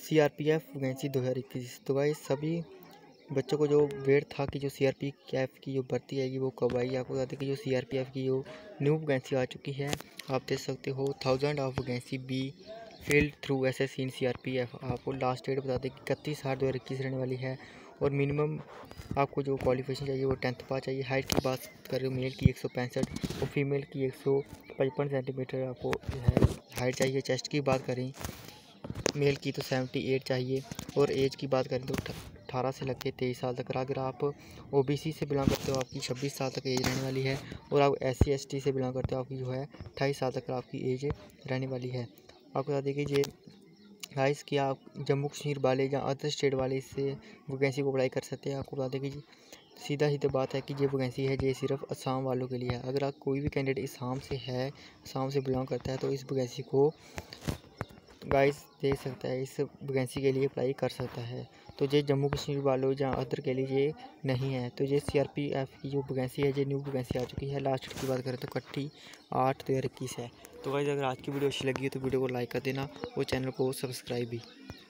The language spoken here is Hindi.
CRPF vacancy 2021। तो भाई सभी बच्चों को जो वेट था कि जो सीआरपीएफ की जो भर्ती आएगी वो कब आएगी, आपको बता दें कि जो सीआरपीएफ की जो न्यू वैकेंसी आ चुकी है, आप देख सकते हो 1000 of vacancy be filled through SSC in CRPF. आपको लास्ट डेट बता दें कि 31/8/2021 रहने वाली है। और मिनिमम आपको जो क्वालिफिकेशन चाहिए वो 10th पास चाहिए। हाइट की बात करें मेल की 165 और फीमेल की 155 सेंटीमीटर आपको हाइट चाहिए। चेस्ट की बात करें मेल की तो 78 चाहिए। और एज की बात करें तो 18 से लेकर 23 साल तक। अगर आप ओबीसी से बिलोंग करते हो आपकी 26 साल तक एज रहने वाली है। और आप एससी एसटी से बिलोंग करते हो आपकी जो है 28 साल तक आपकी एज रहने वाली है। आपको बता दें कि ये गाइस कि आप जम्मू कश्मीर वाले या अदर स्टेट वाले इससे वैकेंसी को अप्लाई कर सकते हैं। आपको बता दें कि सीधा बात है कि ये वैकेंसी है ये सिर्फ असम वालों के लिए है। अगर आप कोई भी कैंडिडेट असम से है, असम से बिलोंग करता है तो इस वैकेंसी को गाइस देख सकता है, इस वैकेंसी के लिए अप्लाई कर सकता है। तो ये जम्मू कश्मीर वालों या अदर के लिए ये नहीं है। तो ये सीआरपीएफ की जो वैकेंसी है ये न्यू वैकेंसी आ चुकी है। लास्ट की बात करें तो 31/8/2021 है। तो गाइस अगर आज की वीडियो अच्छी लगी है तो वीडियो को लाइक कर देना और चैनल को सब्सक्राइब भी।